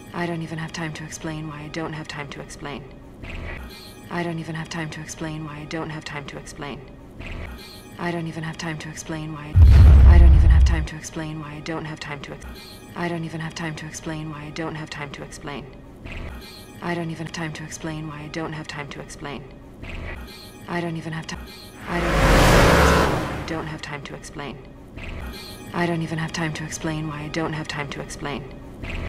I don't even have time to explain why I don't have time to explain. I don't even have time to explain why I don't have time to explain. I don't even have time to explain why I don't even have time to explain why I don't have time to I don't even have time to explain why I don't have time to explain. I don't even have time to explain why I don't have time to explain. I don't even have time. I don't have time to explain. I don't even have time to explain why I don't have time to explain.